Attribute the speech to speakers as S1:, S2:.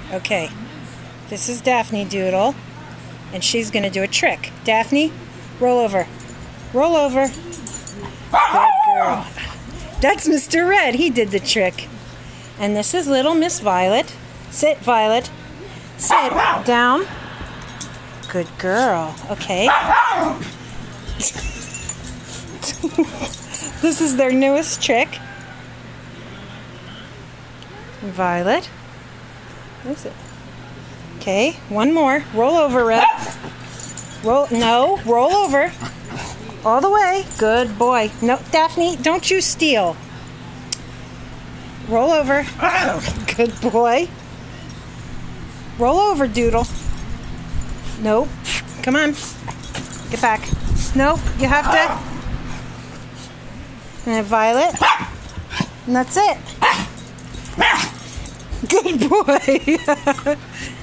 S1: Okay, this is Daphne Doodle, and she's going to do a trick. Daphne, roll over. Roll over. Good girl. That's Mr. Red. He did the trick. And this is little Miss Violet. Sit, Violet. Sit down. Good girl. Okay. This is their newest trick. Violet. What is it? Okay, one more. Roll over, Red. Roll over. All the way. Good boy. No, Daphne, don't you steal. Roll over. Good boy. Roll over, Doodle. Nope. Come on. Get back. Nope, you have to. And Violet. And that's it. Good boy.